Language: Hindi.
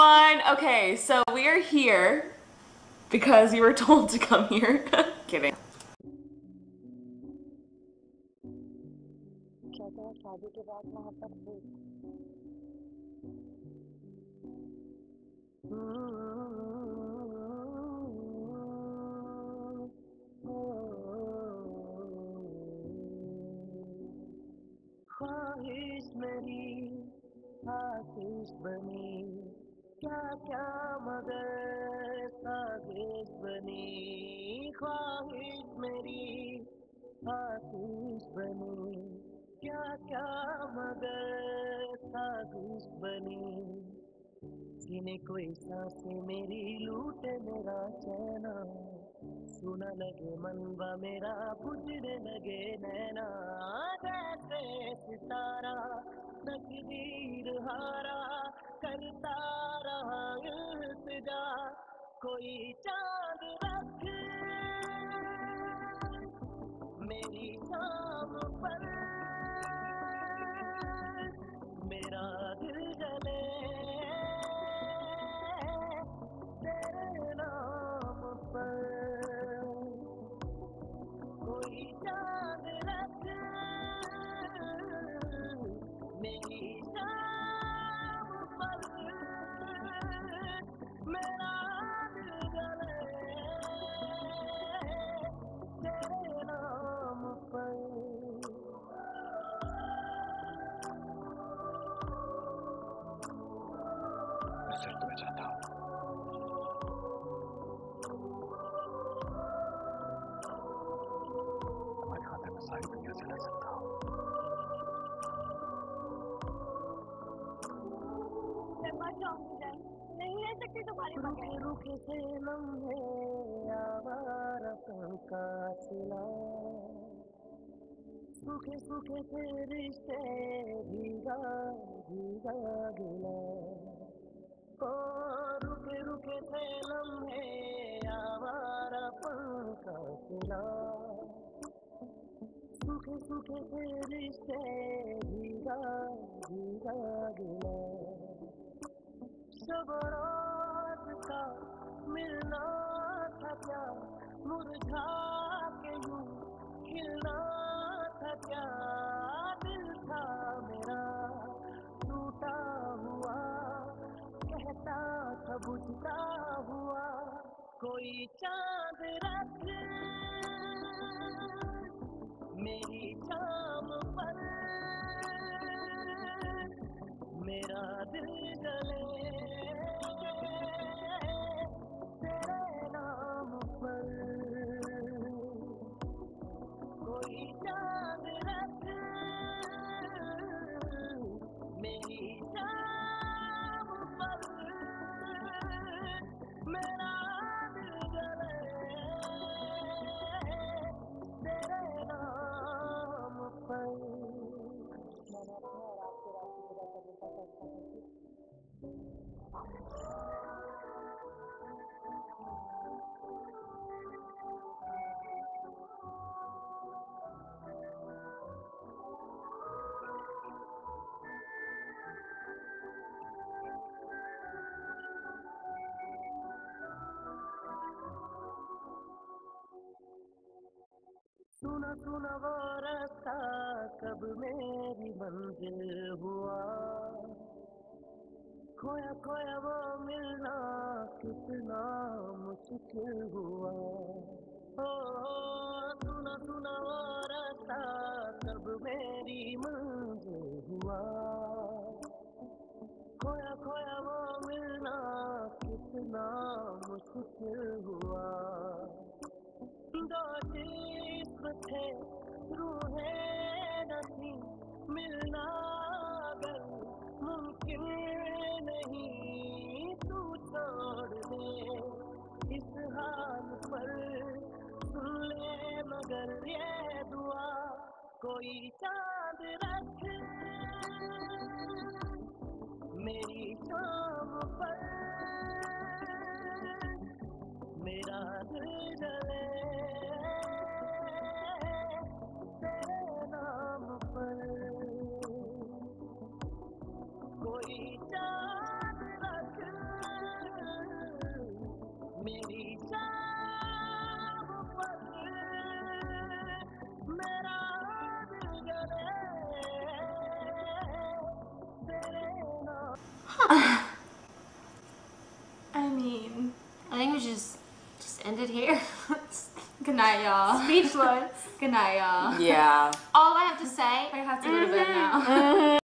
everyone. Okay, so we are here because you were told to come here. Kidding. ख्वाहिश मेरी आतिश बनी क्या क्या मगर साजिश बनी ख्वाहिश मेरी आतिश बनी क्या क्या मगर साजिश बनी सीने कोई सांसें मेरी लूटे मेरा चैना सुना लगे मनवा मेरा बुझने लगे नैना जैसे सितारा तकदीर हारा करता रहा इल्तिजा कोई चांद रख मेरी शाम पर मेरा दिल जले तेरे नाम पर कोई चांद रख मेरी शाम पर मेरा दिल जले तेरे नाम पर मैं सिर्फ तुम्हें चाहता हूँ तुम्हारे खाते में सारी दुनिया से लड़ सकता हूँ मैं मर जाऊंगी जान नहीं रह सकती तुम्हारी बगैर रुके से लम्हे आवारा का सिला सूखे सूखे से रिश्ते भीगा भीगा गिला ओ रुके रुके से लम्हे आवारा का सिला सूखे सूखे से रिश्ते भीगा भीगा गिला शब रात का मिलना था क्या मुरझा के यूं खिलना था क्या दिल था मेरा टूटा हुआ कहता था बुझता हुआ कोई चांद रख मेरी शाम पर मेरा दिल जले तेरे नाम पर कोई चांद रख मेरी शाम पर मेरा दिल जले तेरे नाम पर मैंने अपने और आपके रास्ते पूरा करने का फैसला सुना सुना वो रास्ता कब मेरी मंजिल हुआ खोया खोया वो मिलना कितना मुश्किल हुआ ओ सुना सुना वो रास्ता कब मेरी मंजिल हुआ खोया खोया वो मिलना कितना मुश्किल हुआ दो जिस्म थे रूहें न थी मिलना अगर मुमकिन नहीं तू छोड़ दे इस हाल पर सुन ले मगर ये दुआ कोई चांद रख मेरी शाम पर मेरा दिल जले तेरे नाम पर कोई चांद रख मेरी चाह पर मेरा दिल जले तेरे नाम I mean, I think we just end it here. good night, y'all. Speechless. Good night, y'all. Yeah. All I have to say, I have to go to bed now.